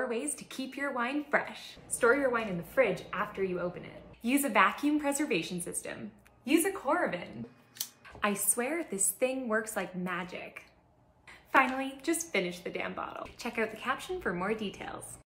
ways to keep your wine fresh. Store your wine in the fridge after you open it. Use a vacuum preservation system. Use a Coravin. I swear this thing works like magic. Finally, just finish the damn bottle. Check out the caption for more details.